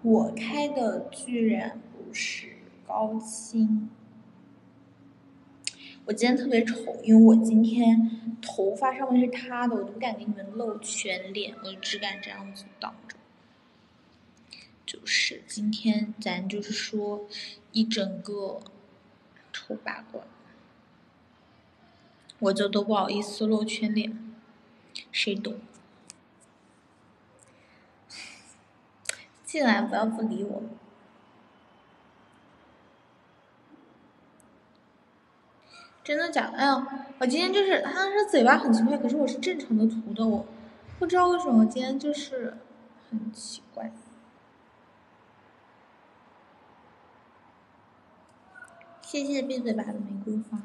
我开的居然不是高清。我今天特别丑，因为我今天头发上面是塌的，我都不敢给你们露全脸，我只敢这样子挡着。就是今天咱就是说一整个丑八怪，我就都不好意思露全脸，谁懂？进来不要不理我。真的假的？哎呀，我今天就是他说嘴巴很奇怪，可是我是正常的涂的，我不知道为什么我今天就是很奇怪。谢谢闭嘴吧的玫瑰花。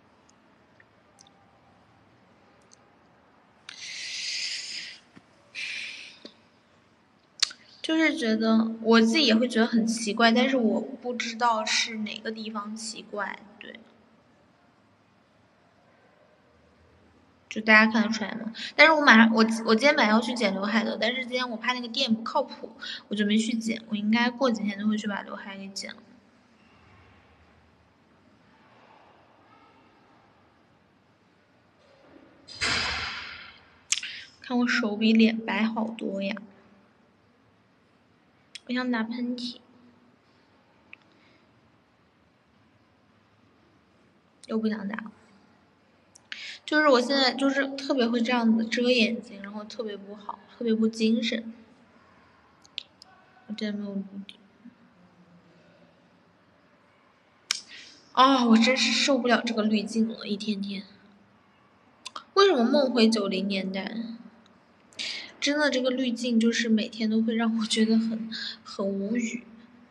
就是觉得我自己也会觉得很奇怪，但是我不知道是哪个地方奇怪，对。就大家看得出来吗？但是我今天本来要去剪刘海的，但是今天我怕那个店不靠谱，我就没去剪。我应该过几天就会去把刘海给剪了。看我手比脸白好多呀！我想打喷嚏，又不想打。就是我现在就是特别会这样子遮眼睛，然后特别不好，特别不精神。我真的没有录底。啊、我真是受不了这个滤镜了，一天天。为什么梦回90年代？真的，这个滤镜就是每天都会让我觉得很无语，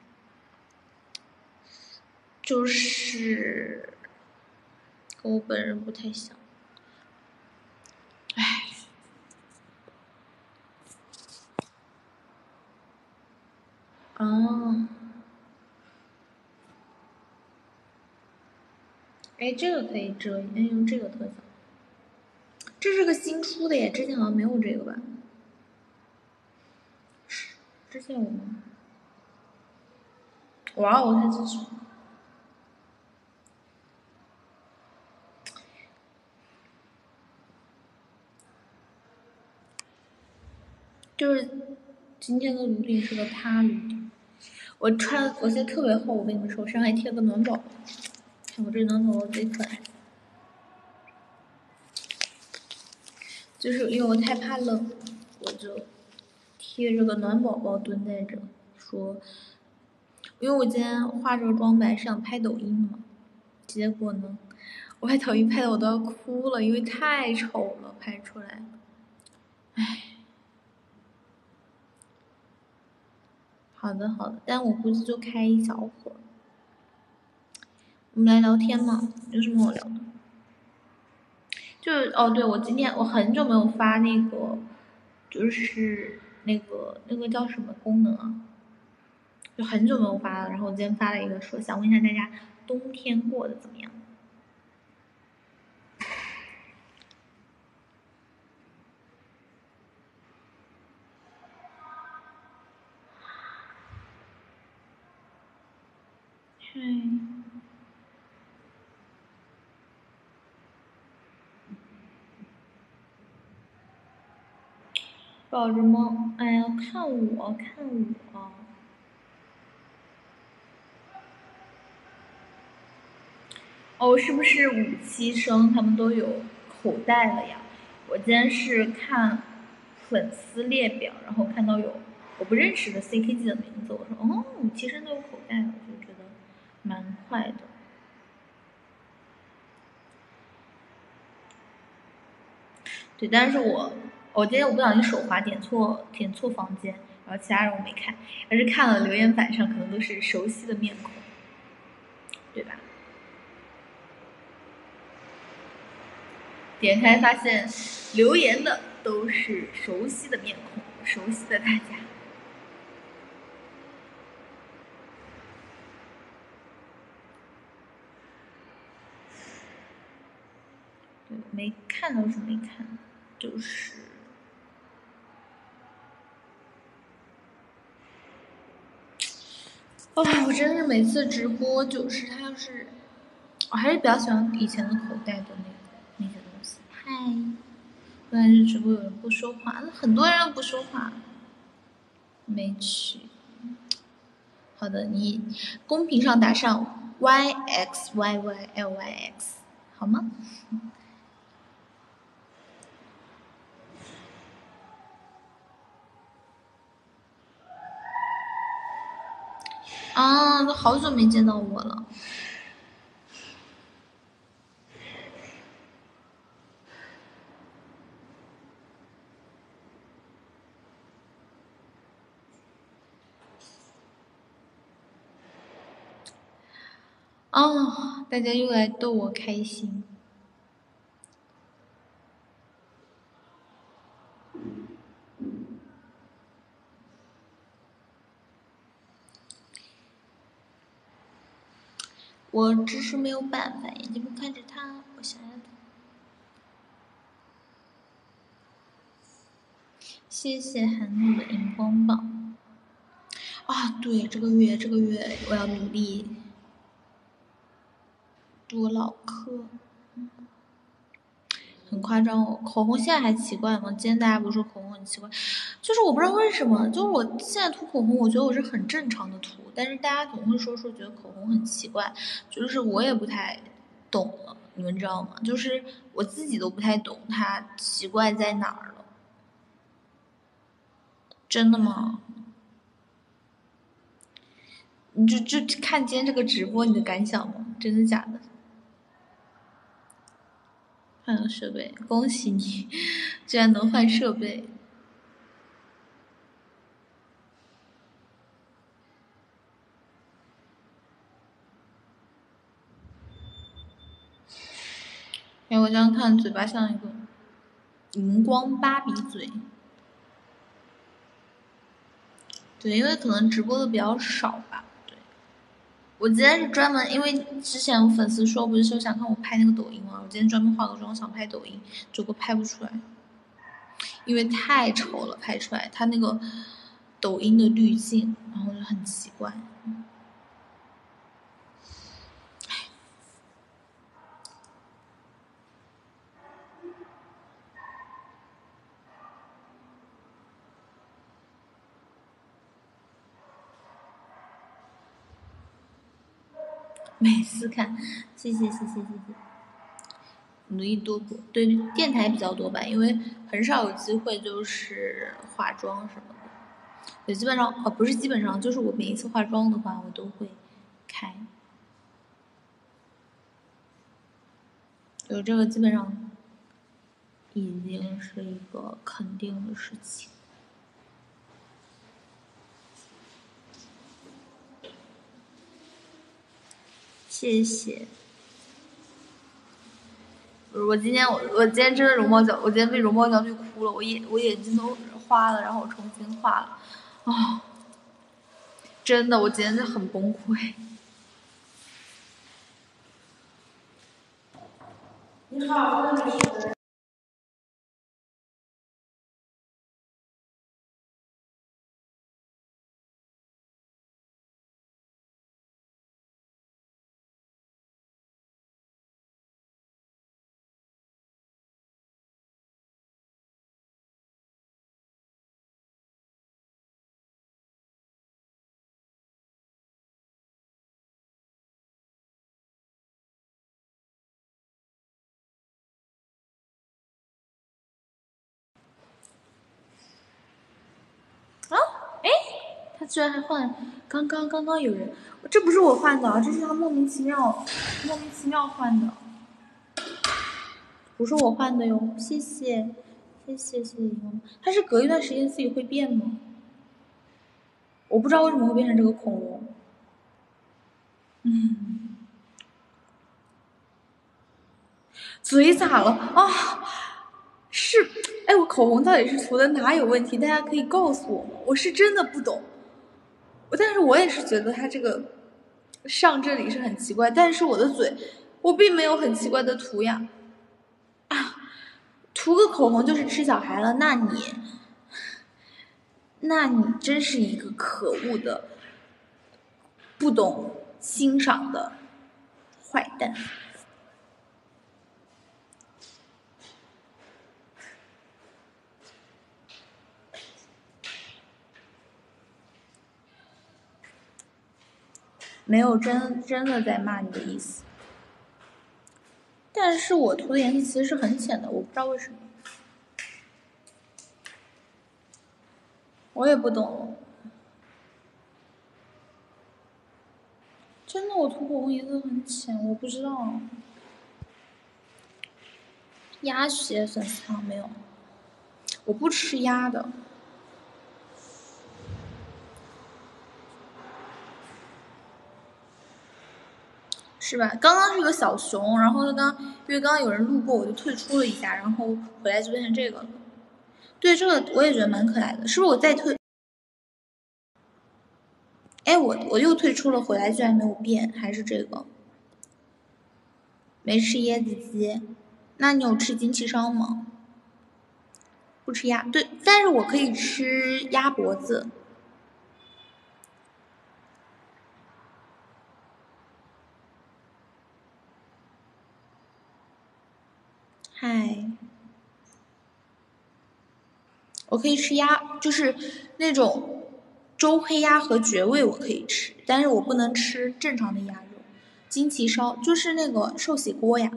就是跟我本人不太像。唉，哦，哎，这个可以遮，哎，用这个特效。这是个新出的耶，之前好像没有这个吧？之前有吗？哇哦，它这是。就是今天的颅顶是个塌颅顶，我现在特别厚，我跟你们说，我身上还贴了个暖宝宝，看我这暖宝宝贼可爱。就是因为我太怕冷，我就贴着个暖宝宝蹲在这，说，因为我今天化这个妆本来是想拍抖音的嘛，结果呢，我拍抖音拍的我都要哭了，因为太丑了，拍出来，唉。好的好的，但我估计就开一小会儿。我们来聊天嘛，有什么好聊的？就是哦，对，我很久没有发那个，就是那个叫什么功能啊？就很久没有发了。然后我今天发了一个说，想问一下大家冬天过得怎么样？抱着猫，哎呀，看我，看我。哦，是不是5期生他们都有口袋了呀？我今天是看粉丝列表，然后看到有我不认识的 CKG 的名字，我说哦，5期生都有口袋了，我就觉得蛮快的。对，但是我今天我不小心手滑点错房间，然后其他人我没看，但是看了留言板上可能都是熟悉的面孔，对吧？点开发现留言的都是熟悉的面孔，熟悉的大家。对，没看都是没看，就是哦，我真是每次直播就是他要是，我还是比较喜欢以前的口袋的那些东西。嗨，关键是直播有人不说话，那很多人不说话，没去。好的，你公屏上打上 YXYYLYX 好吗？啊，都好久没见到我了。哦，大家又来逗我开心。我只是没有办法，眼睛不看着他，我想要的。谢谢韩露的荧光棒。啊，对，这个月我要努力多唠嗑。很夸张哦，口红现在还奇怪吗？今天大家不是说口红很奇怪，就是我不知道为什么，就是我现在涂口红，我觉得我是很正常的涂，但是大家总会说觉得口红很奇怪，就是我也不太懂了，你们知道吗？就是我自己都不太懂它奇怪在哪儿了。真的吗？你就看今天这个直播，你的感想吗？真的假的？换了设备，恭喜你，居然能换设备。哎，我这样看嘴巴像一个荧光芭比嘴。对，因为可能直播的比较少吧。对，我今天是专门，因为之前有粉丝说不是说想看我拍那个抖音吗？我今天专门化个妆想拍抖音，结果拍不出来，因为太丑了，拍出来它那个抖音的滤镜，然后就很奇怪。每次看，谢谢，努力多播，对电台比较多吧，因为很少有机会就是化妆什么的。对，基本上不是基本上，就是我每一次化妆的话，我都会开。有这个基本上已经是一个肯定的事情。谢谢。我今天真的容貌焦，我今天被容貌焦虑哭了，我眼睛都花了，然后我重新画了，哦，真的，我今天就很崩溃。你好，我是。啊，哎，他居然还换，刚刚有人，这不是我换的，这是他莫名其妙换的，不是我换的哟，谢谢，他是隔一段时间自己会变吗？我不知道为什么会变成这个恐龙。嘴咋了啊？是，哎，我口红到底是涂的哪有问题？大家可以告诉我吗？我是真的不懂。但是我也是觉得它这个上这里是很奇怪，但是我的嘴，我并没有很奇怪的涂呀。啊，涂个口红就是吃小孩了？那你真是一个可恶的不懂欣赏的坏蛋。没有真的在骂你的意思，但是我涂的颜色其实是很浅的，我不知道为什么，我也不懂。真的，我涂口红颜色很浅，我不知道。鸭血粉丝汤没有，我不吃鸭的。是吧？刚刚是个小熊，然后因为刚刚有人路过，我就退出了一下，然后回来就变成这个了。对，这个我也觉得蛮可爱的，是不是？我再退，哎，我又退出了，回来居然没有变，还是这个。没吃椰子鸡，那你有吃金旗烧吗？不吃鸭，对，但是我可以吃鸭脖子。嗨，我可以吃鸭，就是那种周黑鸭和绝味我可以吃，但是我不能吃正常的鸭肉。金旗烧就是那个寿喜锅呀。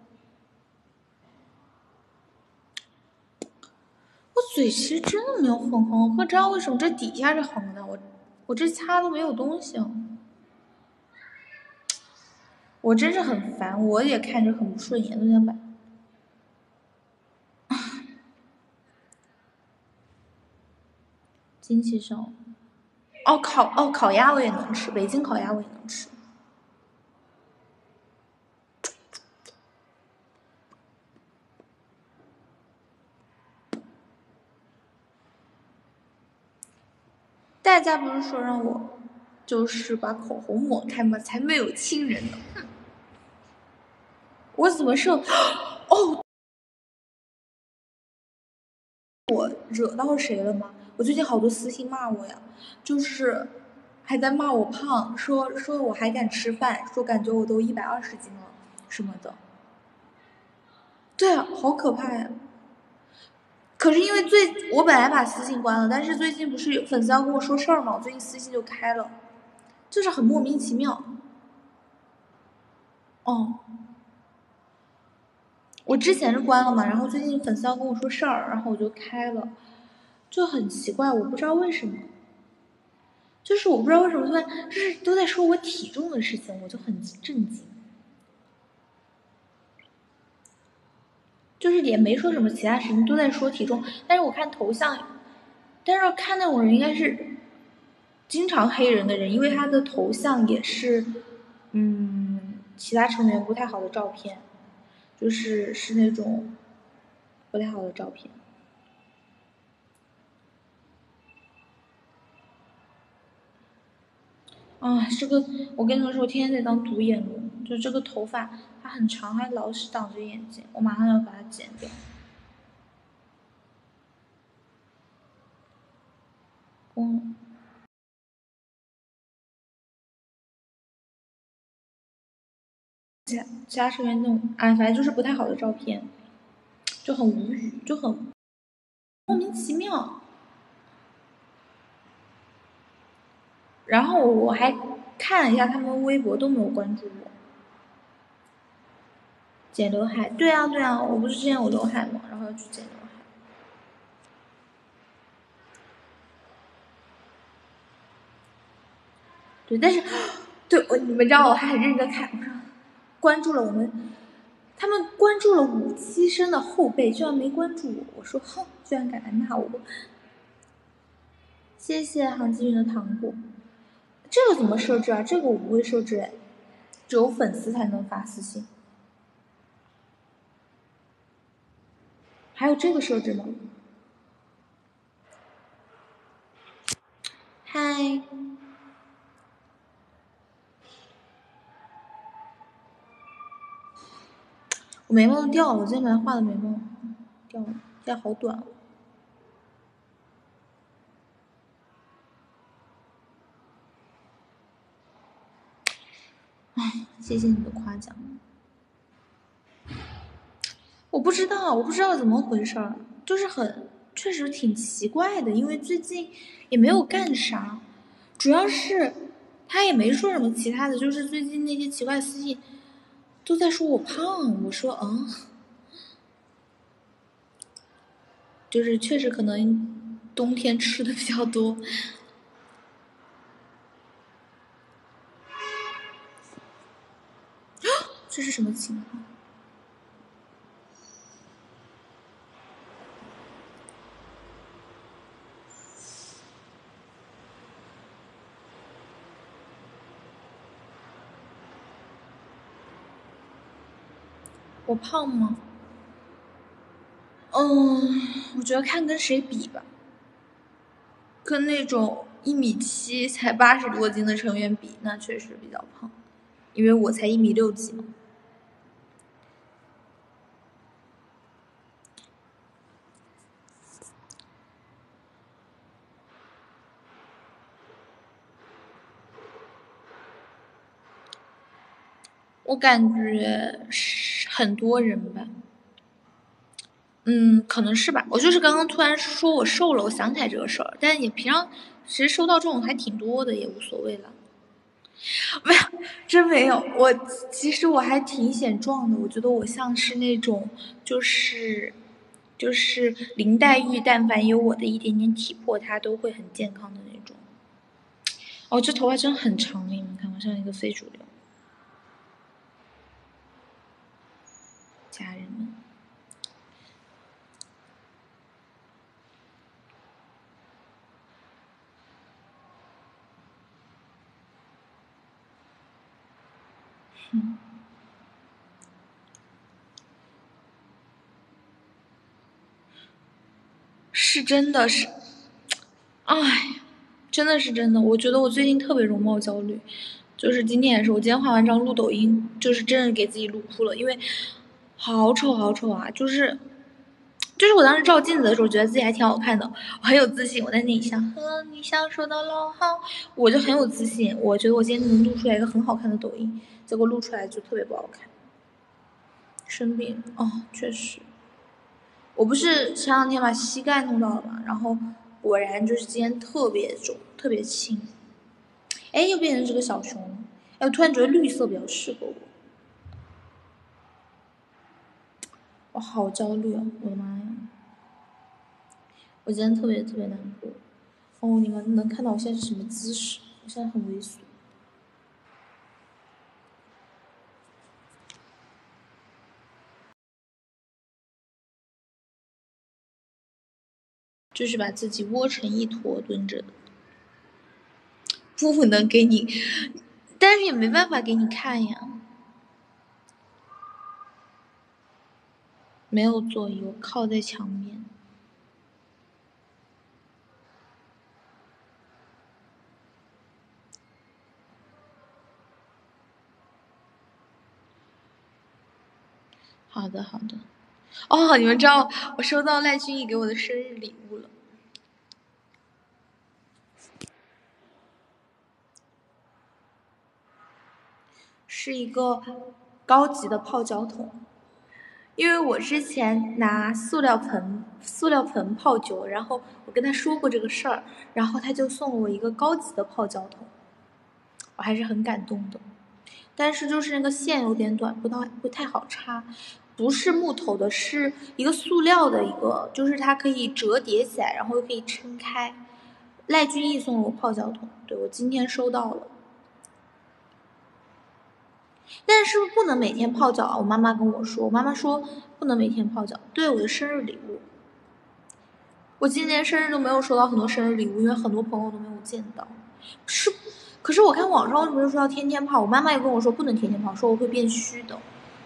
我嘴其实真的没有很红，我不知道为什么这底下是红的，我这擦都没有东西。我真是很烦，我也看着很不顺眼，都想把。金旗烧，烤鸭我也能吃，北京烤鸭我也能吃。大家不是说让我就是把口红抹开吗？才没有亲人呢。我怎么是？哦，我惹到谁了吗？我最近好多私信骂我呀，就是还在骂我胖，说我还敢吃饭，说感觉我都120斤了什么的。对啊，好可怕呀！可是因为我本来把私信关了，但是最近不是有粉丝要跟我说事儿嘛，我最近私信就开了，就是很莫名其妙。哦，我之前是关了嘛，然后最近粉丝要跟我说事儿，然后我就开了，就很奇怪，我不知道为什么，就是我不知道为什么就是都在说我体重的事情，我就很震惊。就是也没说什么其他事情，都在说体重，但是我看头像，但是看那种人应该是经常黑人的人，因为他的头像也是，其他成员不太好的照片，就是那种不太好的照片。啊，这个我跟你们说，我天天在当独眼龙，就这个头发它很长，还老是挡着眼睛，我马上要把它剪掉。其他成员那种，反正就是不太好的照片，就很无语，就很莫名其妙。然后我还看了一下他们微博，都没有关注我。剪刘海，对啊，我不是之前有刘海吗？然后要去剪刘海。对，但是对你们知道我还很认真看，我说关注了我们，他们关注了5期生的后辈，居然没关注我，我说哼，居然敢来骂我。谢谢杭基云的糖果。这个怎么设置啊？这个我不会设置哎，只有粉丝才能发私信。还有这个设置吗？嗨，我眉毛都掉了，我今天本来画的眉毛掉了，现在好短哦。 谢谢你的夸奖。我不知道怎么回事儿，就是确实挺奇怪的，因为最近也没有干啥，主要是他也没说什么其他的，就是最近那些奇怪私信都在说我胖，我说就是确实可能冬天吃的比较多。这是什么情况？我胖吗？我觉得看跟谁比吧，跟那种1米7才80多斤的成员比，那确实比较胖，因为我才1米6几嘛。我感觉是很多人吧。可能是吧。我就是刚刚突然说我瘦了，我想起来这个事儿，但也平常其实收到这种还挺多的，也无所谓了。没有，真没有。其实我还挺显壮的，我觉得我像是那种就是林黛玉，但凡有我的一点点体魄，她都会很健康的那种。哦，这头发真很长，你们看，我像一个非主流。家人们。是真的是，哎，真的是真的。我觉得我最近特别容貌焦虑，就是今天也是，我今天化完妆录抖音，就是真是给自己录哭了，因为好丑好丑啊！就是我当时照镜子的时候，觉得自己还挺好看的，我很有自信。我在那里想，你想说的老好，我就很有自信。我觉得我今天能录出来一个很好看的抖音，结果录出来就特别不好看。生病确实。我不是前2天把膝盖弄到了嘛，然后果然就是今天特别肿，特别轻。哎，又变成这个小熊了。哎，我突然觉得绿色比较适合我。我好焦虑啊！我的妈呀！我今天特别特别难过。你们能看到我现在是什么姿势？我现在很猥琐。就是把自己窝成一坨蹲着的。不能给你，但是也没办法给你看呀。没有座椅，我靠在墙边。好的好的。你们知道我收到赖俊逸给我的生日礼物了。是一个高级的泡脚桶。因为我之前拿塑料盆泡酒，然后我跟他说过这个事儿，然后他就送了我一个高级的泡脚桶，我还是很感动的。但是就是那个线有点短，不太好插，不是木头的，是一个塑料的一个，就是它可以折叠起来，然后又可以撑开。赖俊逸送了我泡脚桶，对，我今天收到了。但是不能每天泡脚啊！我妈妈跟我说，我妈妈说不能每天泡脚。对，我的生日礼物，我今年生日都没有收到很多生日礼物，因为很多朋友都没有见到。可是我看网上为什么说要天天泡？我妈妈也跟我说不能天天泡，说我会变虚的。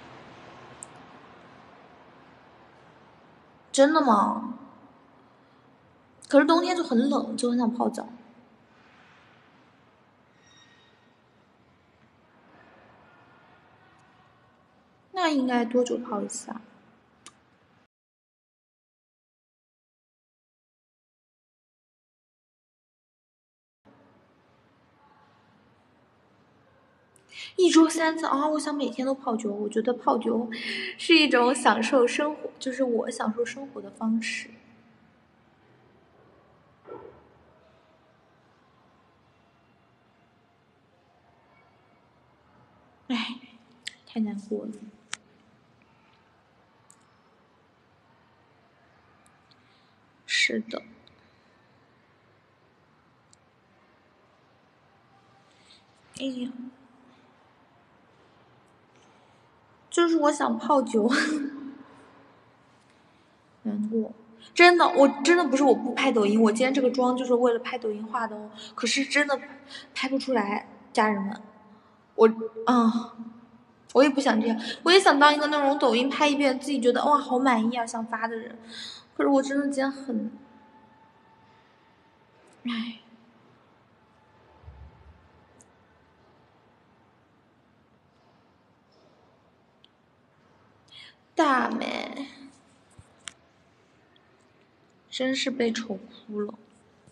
真的吗？可是冬天就很冷，就很想泡脚。那应该多久泡一次啊？ 1周3次啊！我想每天都泡酒，我觉得泡酒是一种享受生活，就是我享受生活的方式。唉，太难过了。是的。哎呀，就是我想泡酒，难过。真的，我真的不是我不拍抖音，我今天这个妆就是为了拍抖音画的哦。可是真的拍不出来，家人们，我也不想这样，我也想当一个那种抖音拍一遍自己觉得哇好满意啊想发的人。可是我真的今天很，唉。大美，真是被愁哭了。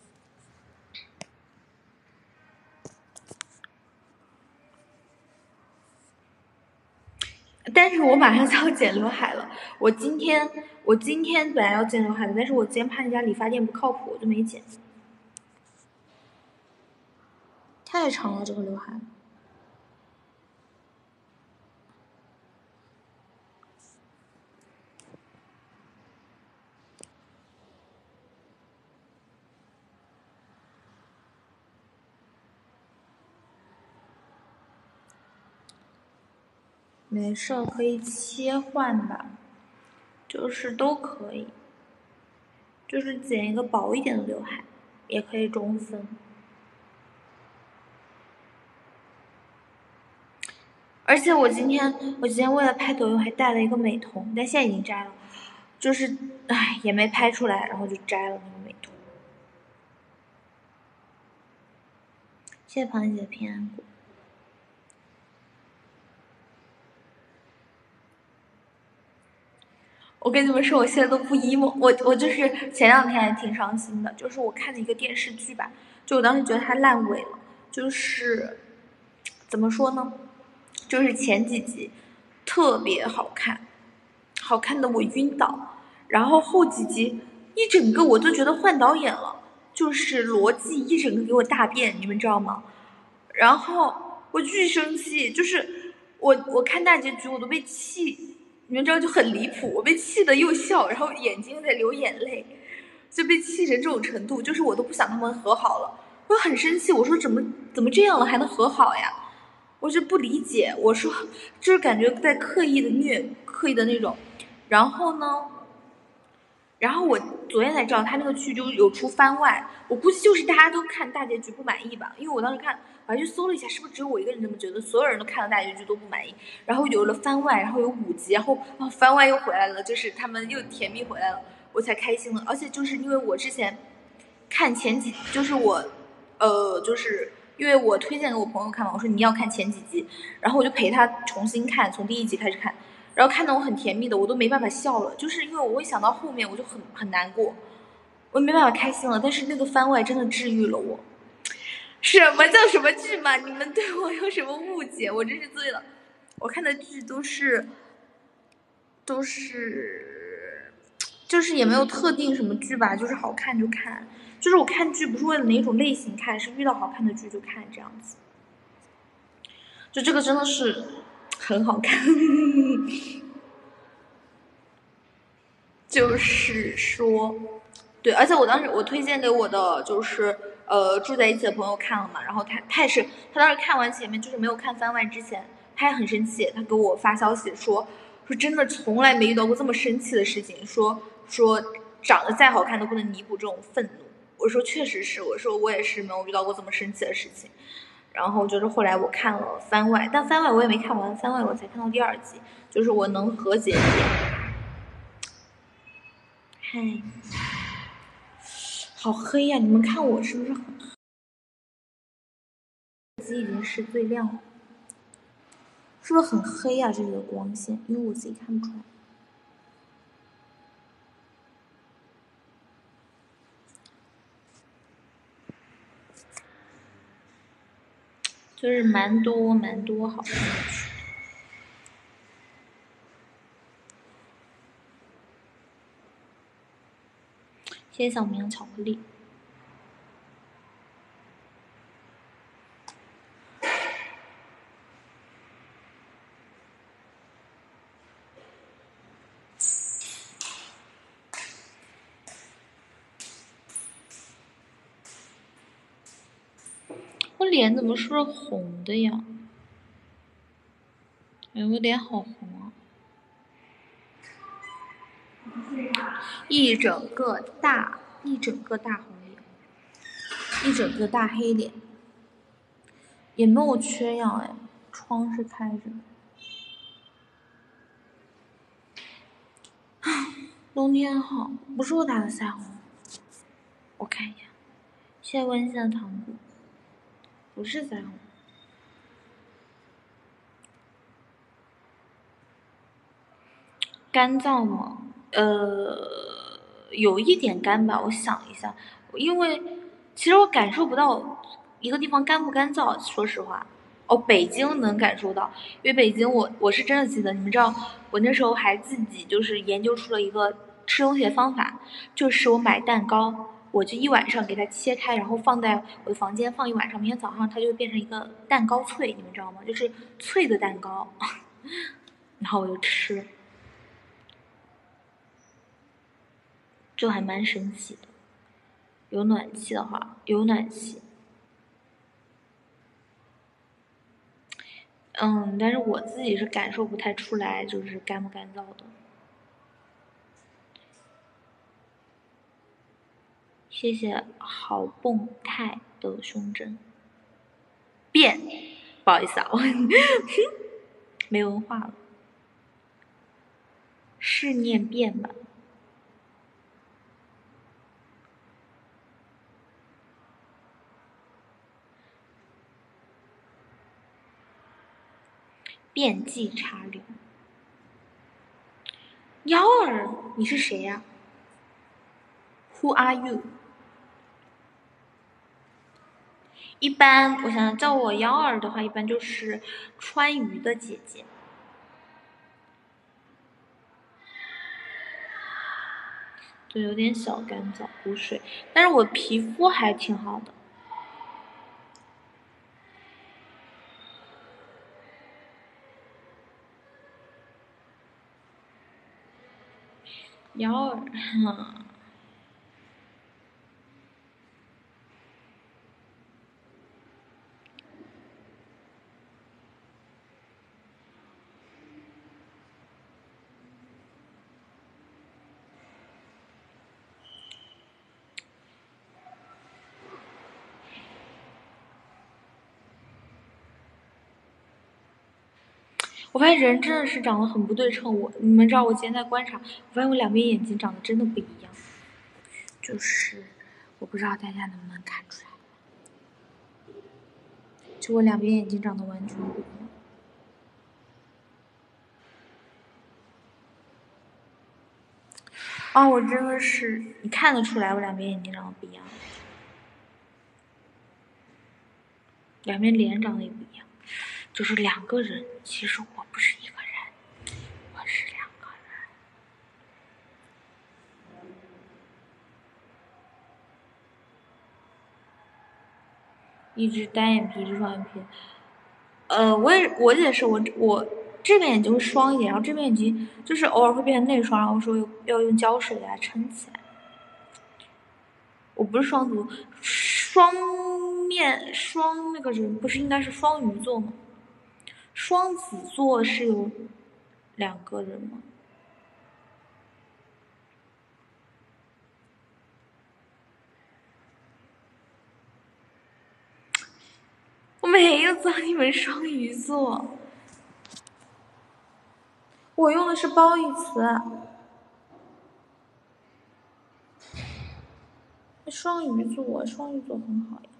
但是我马上就要剪刘海了。我今天本来要剪刘海的，但是我今天怕那家理发店不靠谱，我就没剪。太长了这个刘海。没事，可以切换吧，就是都可以，就是剪一个薄一点的刘海，也可以中分。而且我今天为了拍抖音还戴了一个美瞳，但现在已经摘了，就是唉也没拍出来，然后就摘了那个美瞳。谢谢螃蟹的平安果。我跟你们说，我现在都不 emo，我就是前2天还挺伤心的，就是我看了一个电视剧吧，就我当时觉得它烂尾了，就是怎么说呢，就是前几集特别好看，好看的我晕倒，然后后几集一整个我都觉得换导演了，就是逻辑一整个给我大变，你们知道吗？然后我巨生气，就是我看大结局我都被气。你们知道就很离谱，我被气得又笑，然后眼睛在流眼泪，就被气成这种程度，就是我都不想他们和好了，我很生气，我说怎么这样了还能和好呀？我就不理解，我说就是感觉在刻意的虐，刻意的那种，然后呢？然后我昨天才知道他那个剧就有出番外，我估计就是大家都看大结局不满意吧，因为我当时看我还去搜了一下，是不是只有我一个人这么觉得？所有人都看了大结局都不满意，然后有了番外，然后有5集，然后番外又回来了，就是他们又甜蜜回来了，我才开心了。而且就是因为我之前看前几，就是我就是因为我推荐给我朋友看嘛，我说你要看前几集，然后我就陪他重新看，从第1集开始看。然后看得我很甜蜜的，我都没办法笑了，就是因为我会想到后面，我就很难过，我没办法开心了。但是那个番外真的治愈了我。什么叫什么剧嘛？你们对我有什么误解？我真是醉了。我看的剧都是，就是也没有特定什么剧吧，就是好看就看。就是我看剧不是为了哪种类型看，是遇到好看的剧就看这样子。就这个真的是很好看。就是说，对，而且我当时我推荐给我的就是住在一起的朋友看了嘛，然后他也是他当时看完前面就是没有看番外之前，他也很生气，他给我发消息说真的从来没遇到过这么生气的事情，说长得再好看都不能弥补这种愤怒。我说确实是，我说我也是没有遇到过这么生气的事情。然后就是后来我看了番外，但番外我也没看完，番外我才看到第2集，就是我能和解一点。嗨，好黑呀！你们看我是不是很黑？手机已经是最亮了，是不是很黑呀？这里的光线，因为我自己看不出来。 就是蛮多好听的曲。谢谢小明的巧克力。我脸怎么是红的呀？哎，我脸好红啊！一整个大红脸，一整个大黑脸，也没有缺氧哎，窗是开着的。冬天好，不是我打的腮红，我看一下，谢谢温馨的糖果，不是腮红。干燥吗？有一点干吧，我想一下，因为其实我感受不到一个地方干不干燥，说实话。哦，北京能感受到，因为北京我是真的记得，你们知道，我那时候还自己就是研究出了一个吃东西的方法，就是我买蛋糕，我就一晚上给它切开，然后放在我的房间放一晚上，明天早上它就会变成一个蛋糕脆，你们知道吗？就是脆的蛋糕，然后我就吃。就还蛮神奇的。有暖气的话，有暖气。但是我自己是感受不太出来，就是干不干燥的。谢谢好蹦泰的胸针。变，不好意思啊，我没文化了。是念变吧？变技插柳。幺儿，你是谁呀？Who are you？一般我想叫我幺儿的话，一般就是川渝的姐姐。对，有点小干燥，补水，但是我皮肤还挺好的。幺儿，我发现人真的是长得很不对称。你们知道，我今天在观察，我发现我两边眼睛长得真的不一样。就是我不知道大家能不能看出来，就我两边眼睛长得完全不一样。啊，我真的是，你看得出来我两边眼睛长得不一样，两边脸长得也不一样，就是两个人。其实我不是一个人，我是两个人。一只单眼皮，一只双眼皮。我也是，我这边眼睛会双一点，然后这边眼睛就是偶尔会变成内双，然后说要用胶水给它撑起来。我不是双子座，双那个人不是应该是双鱼座吗？双子座是有两个人吗？我没有做你们双鱼座，我用的是褒义词。双鱼座很好呀。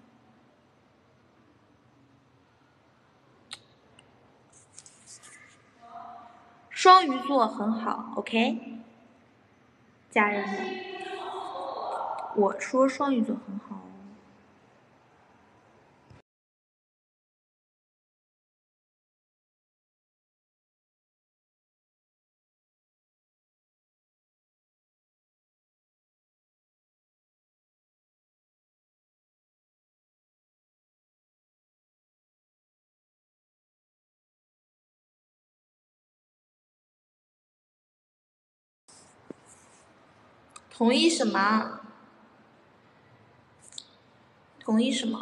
双鱼座很好 ，OK， 家人们，我说双鱼座很好。 同意什么？同意什么？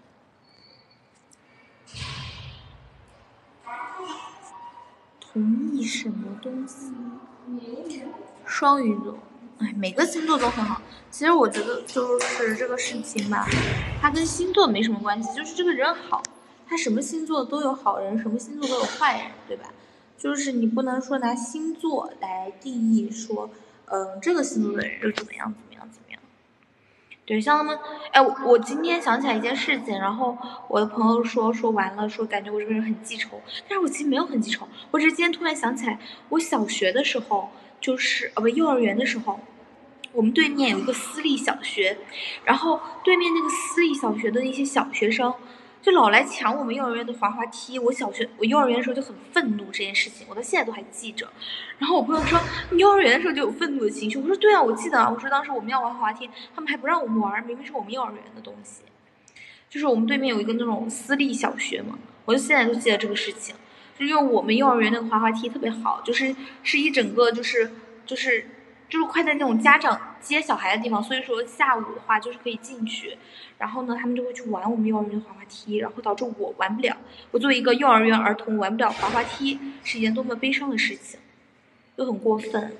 同意什么东西？双鱼座，哎，每个星座都很好。其实我觉得就是这个事情吧，它跟星座没什么关系，就是这个人好，他什么星座都有好人，什么星座都有坏人，对吧？就是你不能说拿星座来定义说，这个星座的人就怎么样怎么样怎么样。对，像他们，哎，我今天想起来一件事情，然后我的朋友说完了，说感觉我这个人很记仇，但是我其实没有很记仇，我只是今天突然想起来，我小学的时候，就是幼儿园的时候，我们对面有一个私立小学，然后对面那个私立小学的那些小学生，就老来抢我们幼儿园的滑滑梯。我幼儿园的时候就很愤怒这件事情，我到现在都还记着。然后我朋友说你幼儿园的时候就有愤怒的情绪，我说对啊，我记得啊。我说当时我们要玩滑滑梯，他们还不让我们玩，明明是我们幼儿园的东西。就是我们对面有一个那种私立小学嘛，我就现在都记得这个事情，就因为我们幼儿园那个滑滑梯特别好，是一整个就是快在那种家长接小孩的地方，所以说下午的话就是可以进去，然后呢他们就会去玩我们幼儿园的滑滑梯，然后导致我玩不了。我作为一个幼儿园儿童玩不了滑滑梯，是一件多么悲伤的事情，就很过分。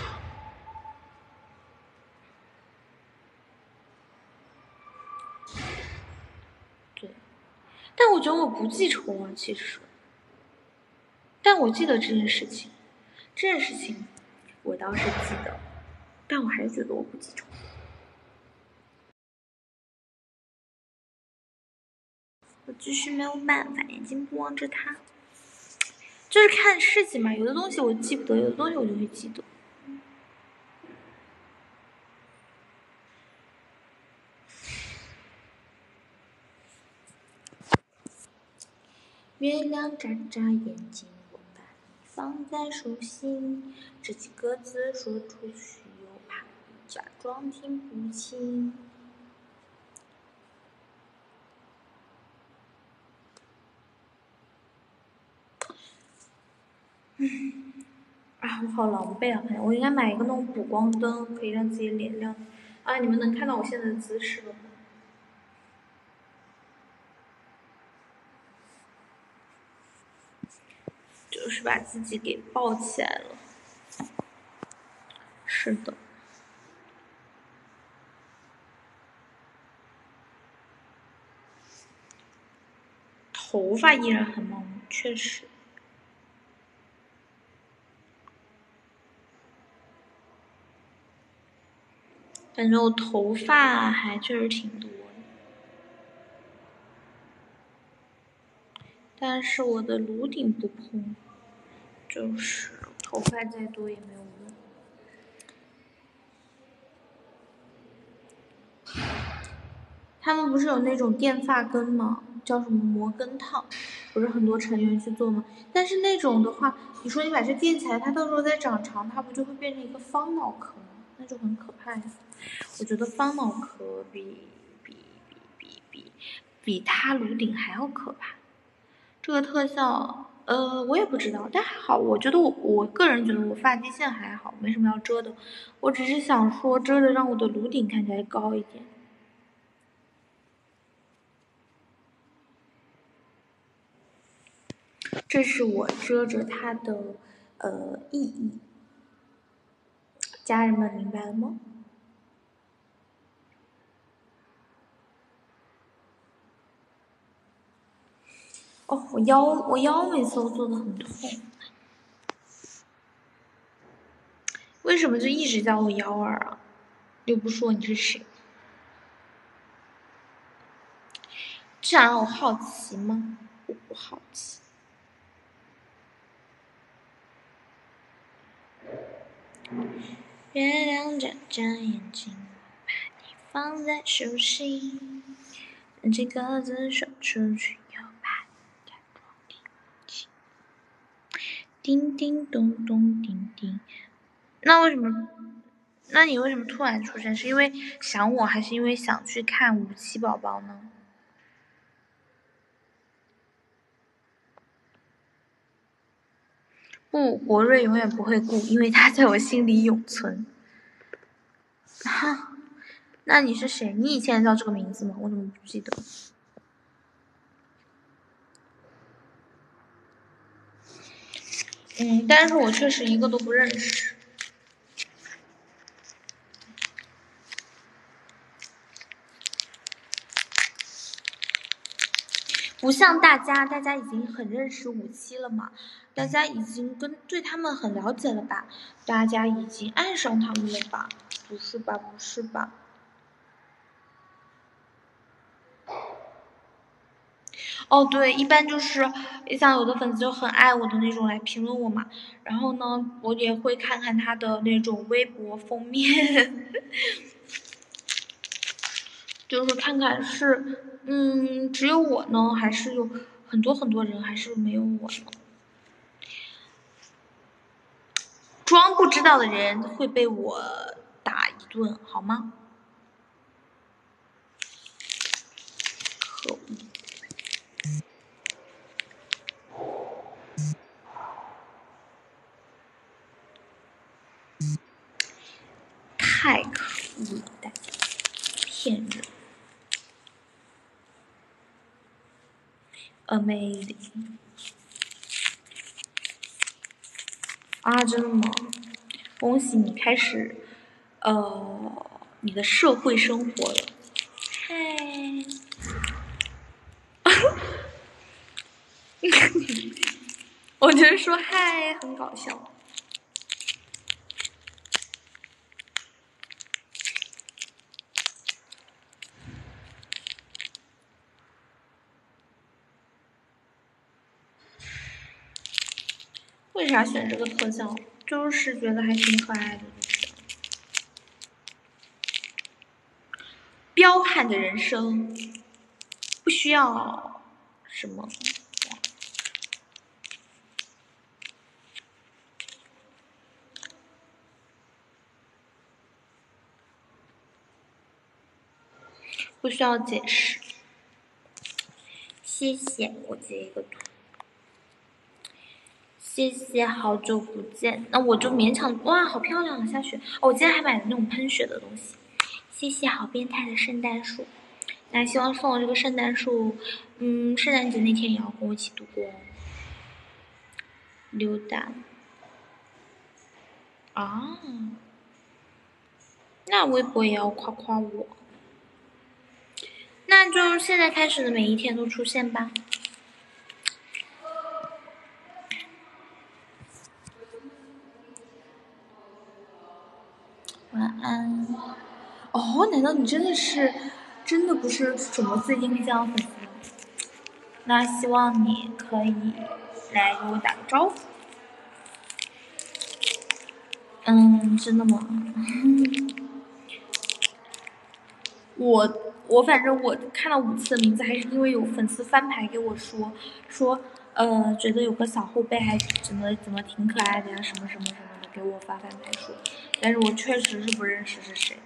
对，但我觉得我不记仇啊，其实，但我记得这件事情，我倒是记得，但我还是觉得我不记仇。我就是没有办法，眼睛不望着他，就是看事情嘛。有的东西我记不得，有的东西我就会记得。月亮眨眨眼睛，我把你放在手心，这几个字说出去，又怕你假装听不清。啊，我好狼狈啊！我应该买一个那种补光灯，可以让自己脸亮。啊，你们能看到我现在的姿势了吗？就是把自己给抱起来了。是的。头发依然很茂密，确实。感觉我头发还确实挺多的，但是我的颅顶不碰，就是头发再多也没有用。他们不是有那种电发根吗？叫什么摩根烫，不是很多成员去做吗？但是那种的话，你说你把这垫起来，它到时候再长长，它不就会变成一个方脑壳吗？那就很可怕呀。我觉得方脑壳比它颅顶还要可怕。这个特效，我也不知道，但还好，我觉得我个人觉得我发际线还好，没什么要遮的。我只是想说遮的让我的颅顶看起来高一点。这是我遮着它的意义，家人们明白了吗？哦，我腰每次都做的很痛，为什么就一直叫我幺儿啊？又不说你是谁，这想让我好奇吗？我不好奇。月亮眨眨眼睛，把你放在手心，这个字说出去又怕你假装听不清。叮叮咚咚叮叮，那你为什么突然出现？是因为想我，还是因为想去看无期宝宝呢？不，国瑞永远不会顾，因为他在我心里永存。 哈，那你是谁？你以前叫这个名字吗？我怎么不记得？但是我确实一个都不认识。不像大家已经很认识57了嘛，大家已经对他们很了解了吧？大家已经爱上他们了吧？不是吧？不是吧？哦，对，一般就是像有的粉丝就很爱我的那种来评论我嘛，然后呢，我也会看看他的那种微博封面，就是看看是只有我呢，还是有很多人，还是没有我呢？装不知道的人会被我打一顿，好吗？可恶！太可恶了，大家骗人 ！Amazing 啊，真的吗？恭喜你开始你的社会生活了。嗨，我觉得说嗨很搞笑。为啥选这个特效？就是觉得还挺可爱的，就是彪悍的人生，不需要什么。不需要解释。谢谢，我截一个图。谢谢，好久不见。那我就勉强，哇，好漂亮啊！下雪。哦，我今天还买了那种喷雪的东西。谢谢，好变态的圣诞树。那希望送我这个圣诞树，圣诞节那天也要跟我一起度过。溜达。啊，那微博也要夸夸我。那就现在开始的每一天都出现吧。晚安。哦，难道你真的不是什么最近这样粉丝吗？那希望你可以来给我打个招呼。真的吗？我反正我看到5次的名字，还是因为有粉丝翻牌给我说，觉得有个小后辈还怎么挺可爱的呀，什么什么什么的，给我发翻牌说，但是我确实是不认识是谁。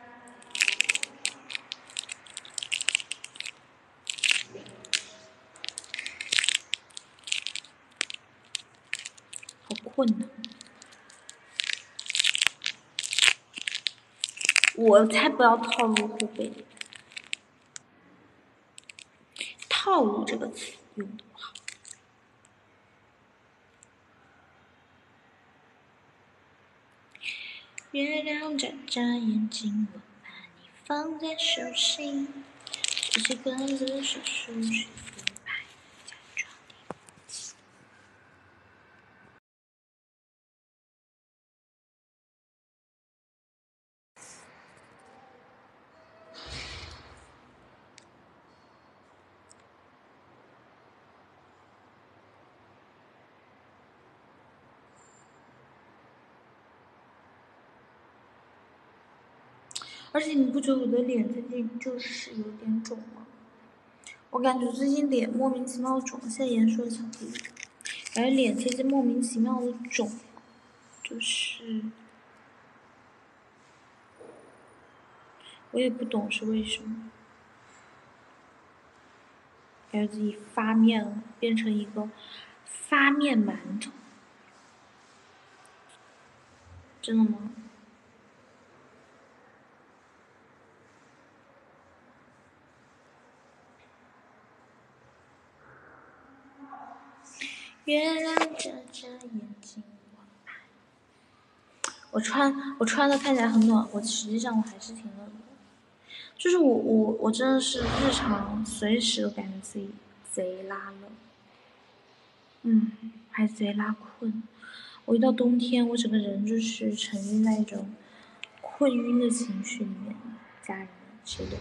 好困难。我才不要套路后辈。套路这个词用的不好。月亮眨眨眼睛，我把你放在手心，这些个字是数学复牌，假装听不清。而且你不觉得我的脸最近就是有点肿吗？我感觉最近脸莫名其妙的肿，现在严说巧克力，感觉脸最近莫名其妙的肿，就是我也不懂是为什么，感觉自己发面了，变成一个发面馒头。真的吗？ 月亮眨眨眼睛。我穿的看起来很暖和，实际上我还是挺冷的。就是我真的是日常随时都感觉自己贼拉冷，还贼拉困。我一到冬天，我整个人就是沉浸在一种困晕的情绪里面。家人们，谁懂？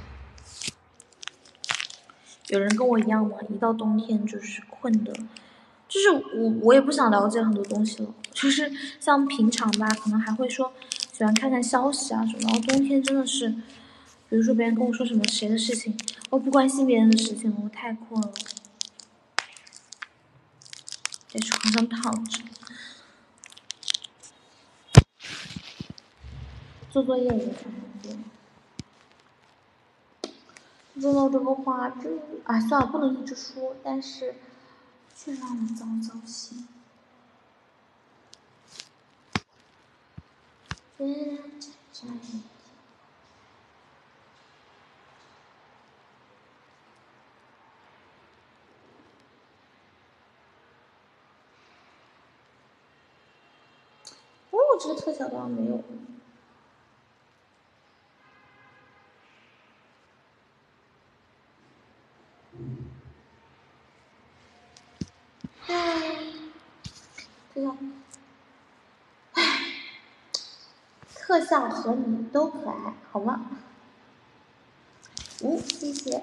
有人跟我一样吗？一到冬天就是困的，就是我也不想了解很多东西了。就是像平常吧，可能还会说喜欢看看消息啊什么，然后冬天真的是，比如说别人跟我说什么谁的事情，我不关心别人的事情了，我太困了，在床上躺着，做作业也很难做。说到这个话，算了，不能一直说，但是却让我糟糟心。这个特效倒没有。特效和你都可爱，好吗？谢谢，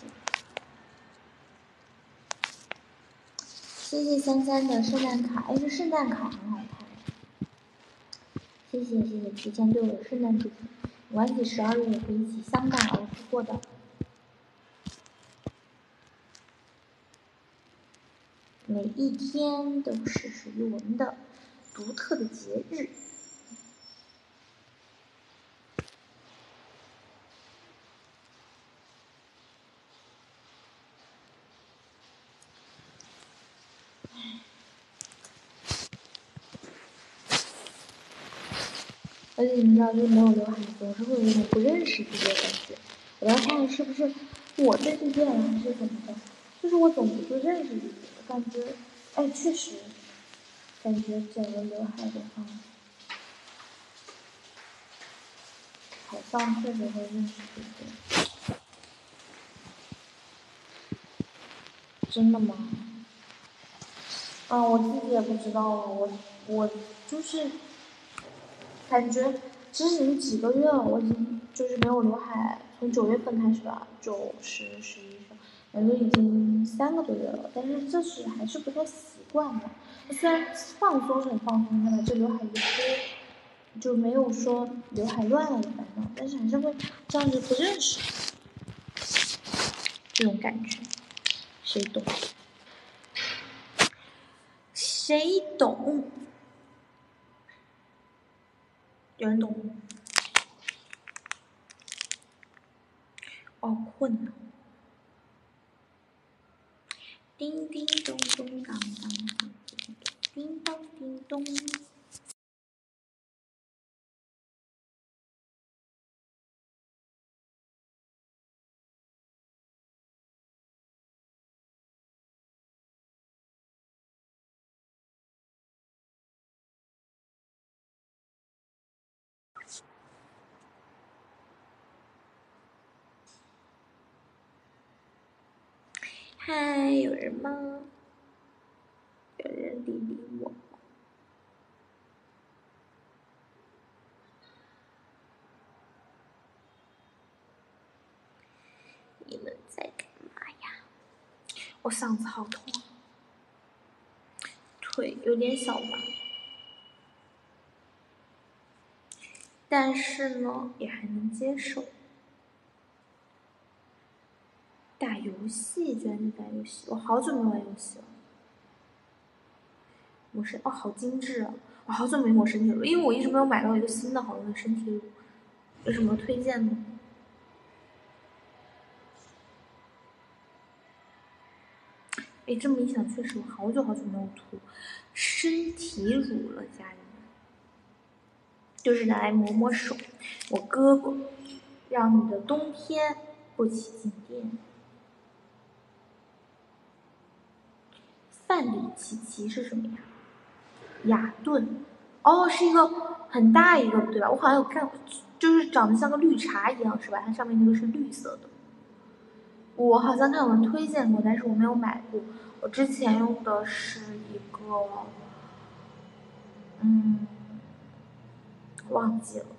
谢谢33的圣诞卡，这圣诞卡很好看。谢谢，提前对我的圣诞祝福。没关系，12月也可以一起相伴而过的。每一天都是属于我们的独特的节日。而且你们知道，就是没有刘海，总是会有一种不认识自己的感觉。我要看是不是我最近变了，还是怎么的？就是我总不认识自己，感觉，确实，感觉剪了刘海的话，好像确实会认识自己。真的吗？我自己也不知道了，我就是感觉，其实已经几个月了，我已经就是没有刘海，从9月份开始吧，9、10、11份，感觉已经3个多月了，但是就是还是不太习惯嘛。虽然放松是很放松的，把这刘海一拨，就没有说刘海乱了的烦恼，但是还是会这样子不认识，这种感觉，谁懂？谁懂？有人懂吗？困了。叮叮咚咚，当当当，叮当叮咚。嗨，有人吗？有人理我。你们在干嘛呀？我嗓子好痛，腿有点小麻，但是呢，也还能接受。打游戏，居然在打游戏，我好久没玩游戏了。魔神好精致啊！我好久没抹身体乳，因为我一直没有买到一个新的好用的身体乳，有什么推荐吗？这么一想，确实我好久没有涂身体乳了，家人们，就是拿来抹手。我哥哥，让你的冬天不起静电。 范里奇奇是什么呀？雅顿，哦，是一个很大一个，对吧？我好像有看，就是长得像个绿茶一样，是吧？它上面那个是绿色的。我好像看有人推荐过，但是我没有买过。我之前用的是一个，忘记了。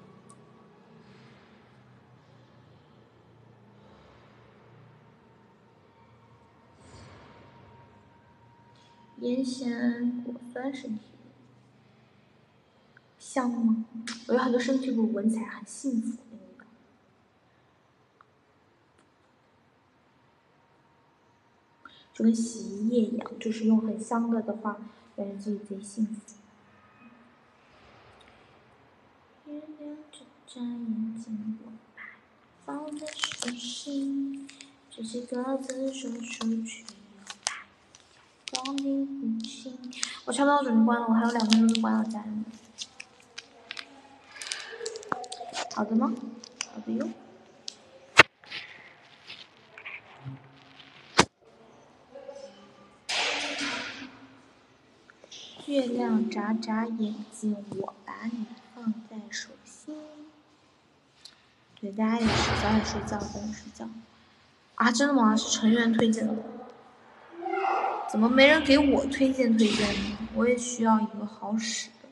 烟酰果酸身体乳，香吗？我觉得很多身体乳闻起来很幸福那个味道。就跟洗衣液一样，就是用很香的话，感觉自己贼幸福。月亮只眨眼睛，我把放在手心，这些个字说出去又怕光阴无情。我差不多准备关了，我还有2分钟就关了，家人们。好的吗？好的哟。月亮眨眨眼睛，我把你放在手心。对，大家也是早点睡觉，早点睡觉。啊，真的吗？是成员推荐的吗？怎么没人给我推荐呢？我也需要一个好使的，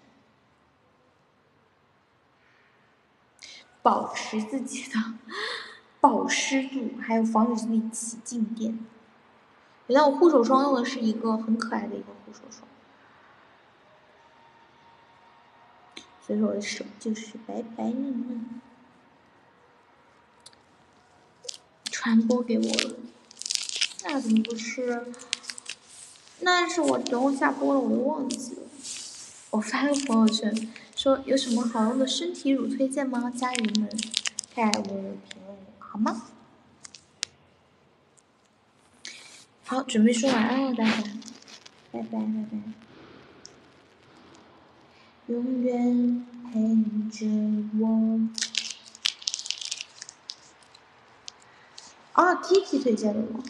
保持自己的保湿度，还有防止自己起静电。原来我护手霜用的是一个很可爱的一个护手霜，所以说我的手就是白白嫩嫩。传播给我了，那怎么不是？那是我等我下播了，我都忘记了。我发个朋友圈说有什么好用的身体乳推荐吗？家人们，看我的评论好吗？好，准备说晚安了，大家，拜拜拜拜。永远陪着我。啊 ，Tiki 推荐的吗？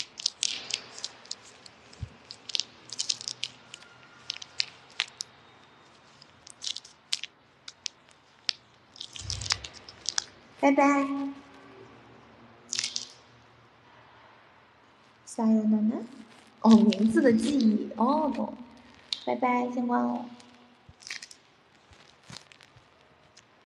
拜拜。加油，奶奶。哦，名字的记忆，哦，懂。拜拜，先关了。